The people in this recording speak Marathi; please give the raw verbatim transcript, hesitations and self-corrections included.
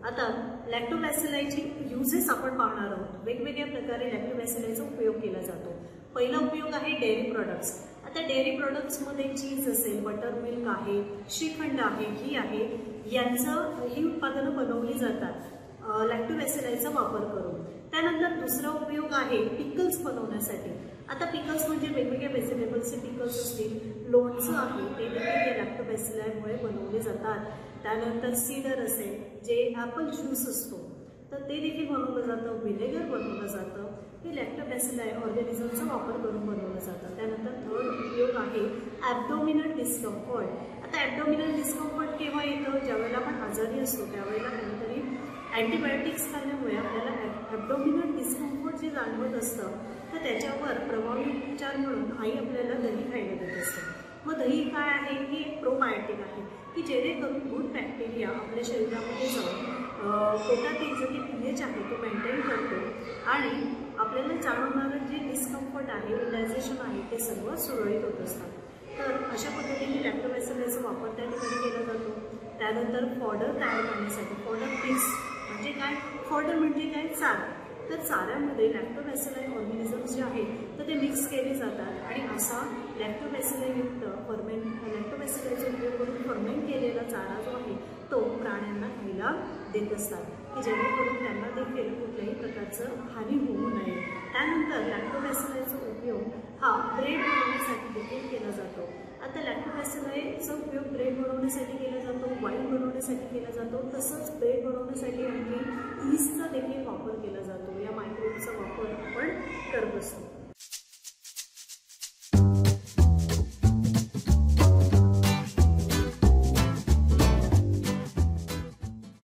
आता लॅक्टोबॅसिलायची युजेस आपण पाहणार आहोत। वेगवेगळ्या प्रकारे लॅक्टोबॅसिलायचा उपयोग केला जातो। पहिला उपयोग आहे डेअरी प्रोडक्ट्स। आता डेअरी प्रोडक्ट्समध्ये चीज असेल, बटर मिल्क आहे, श्रीखंड आहे, घी आहे, यांचं ही उत्पादनं बनवली जातात लॅक्टोबॅसिलायचा वापर करून। त्यानंतर दुसरा उपयोग आहे पिकल्स बनवण्यासाठी। आता पिकल्स म्हणजे वेगवेगळ्या व्हेजिटेबल्सचे पिकल्स असतील, लोणचं आहे ते देखील लॅक्टोबॅसिलायमुळे बनवले जातात। त्यानंतर सीडर असेल, जे ॲपल ज्यूस असतो तर ते देखील बनवलं जातं, व्हिनेगर बनवलं जातं, हे लॅक्टोबॅसिलाय ऑर्गॅनिझमचा वापर करून बनवलं जातं। त्यानंतर थर्ड उपयोग आहे ॲब्डोमिनल डिस्कम्फर्ट। आता ॲब्डोमिनल डिस्कम्फर्ट केव्हा येतं? ज्यावेळेला आपण आजारी असतो त्यावेळेला काहीतरी अँटीबायोटिक्स खाल्ल्यामुळे आपल्याला ॲब्डोमिनल डिस्कम्फर्ट जे जाणवत असतं तर त्याच्यावर प्रभावी उपचार म्हणून आई आपल्याला दही खायला देत असते। मग दही काय आहे? ही एक प्रोबायोटिक आहे की जेणेकरून गुड बॅक्टेरिया आपल्या शरीरामध्ये जाऊन पोटातील जो की पीएच आहे तो मेंटेन करतो आणि आपल्याला जाणवणारं जे डिस्कम्फर्ट आहे, इंडायजेशन आहे ते सर्व सुरळीत होत असतात। तर अशा पद्धतीने लॅक्टोबॅसिलायचा वापर त्या ठिकाणी केला जातो। त्यानंतर फॉडर तयार करण्यासाठी फॉडर मिक्स म्हणजे काय? फॉडर म्हणजे काय? चारा। तर चाऱ्यामध्ये लॅक्टोबॅसिलाय ऑर्गॅनिझम्स जे आहेत तर ते मिक्स केले जातात आणि असा लॅक्टोबॅसिलायुक्त फर्मेंट लॅक्टोबॅसिलायचा उपयोग करून फर्मेंट केलेला चारा जो आहे तो प्राण्यांना खायला देत असतात की जेणेकरून त्यांना देखील कुठल्याही प्रकारचं हानी होऊ नये। त्यानंतर लॅक्टोबॅसिलायचा उपयोग हा ब्रेड बनवण्यासाठी देखील केला जातो। आता लॅक्टोबॅसिलायचा उपयोग ब्रेड बनवण्यासाठी केला जातो, वाईन बनवण्यासाठी केला जातो, तसंच ब्रेड बनवण्यासाठी आणखी ईस्टचा देखील वापर केला जातो। या मायक्रोबचा वापर आपण करत असतो।